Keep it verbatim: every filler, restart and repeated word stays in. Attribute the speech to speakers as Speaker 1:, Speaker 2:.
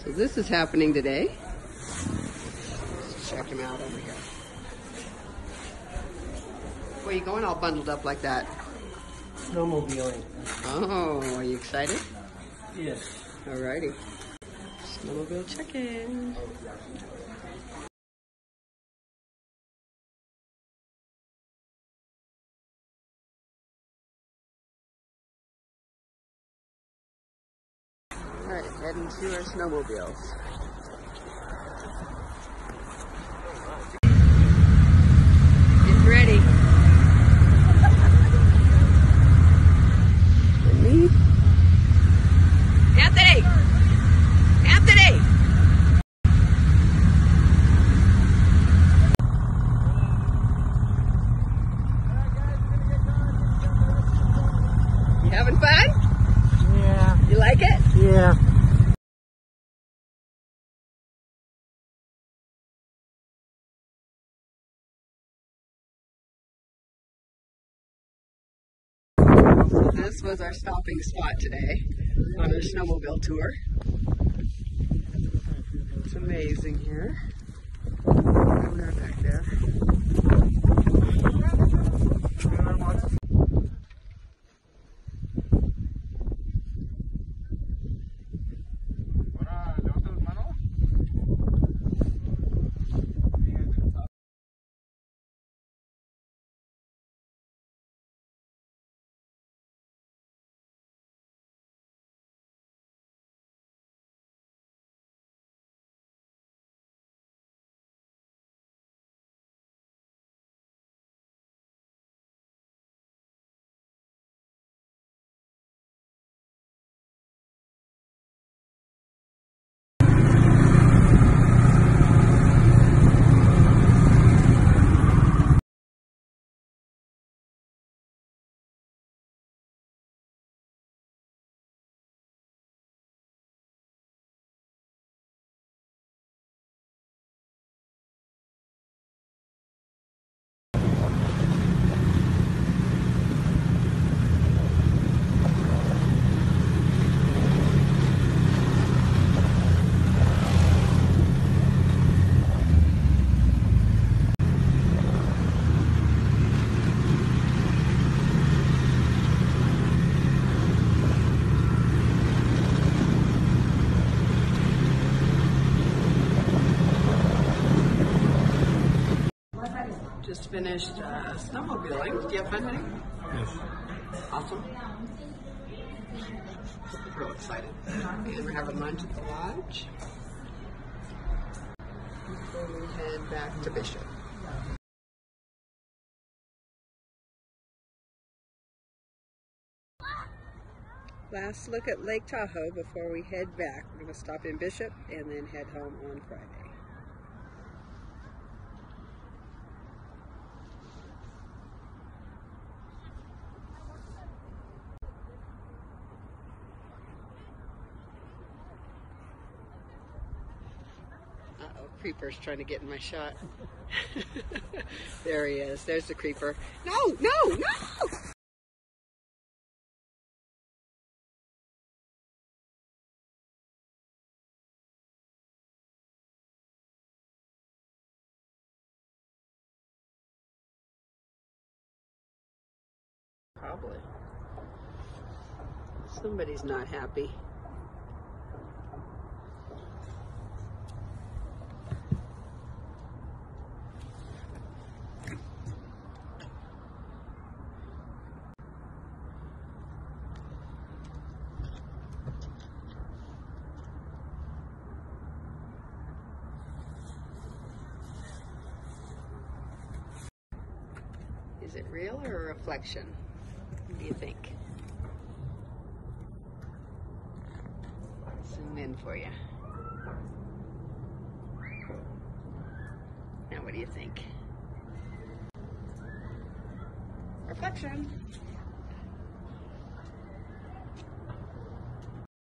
Speaker 1: So this is happening today. Let's check him out over here. Where are you going all bundled up like that?
Speaker 2: Snowmobiling.
Speaker 1: Oh, are you excited?
Speaker 2: Yes.
Speaker 1: Alrighty. Snowmobile check-in. Alright, heading to our snowmobiles. Get ready. And me. Anthony! Anthony! You having fun?
Speaker 2: Yeah.
Speaker 1: You like it?
Speaker 2: Yeah.
Speaker 1: So this was our stopping spot today on our snowmobile tour. It's amazing here. We're back there. Just finished uh, snowmobiling. Do you have fun, honey?
Speaker 2: Yes.
Speaker 1: Awesome. Real excited. And we're having lunch at the lodge. Before we head back to Bishop. Last look at Lake Tahoe before we head back. We're going to stop in Bishop and then head home on Friday. Uh-oh, creeper's trying to get in my shot. There he is. There's the creeper. No, no, no! Probably. Somebody's not happy. Is it real or a reflection? What do you think? Zoom in for you. Now what do you think? Reflection.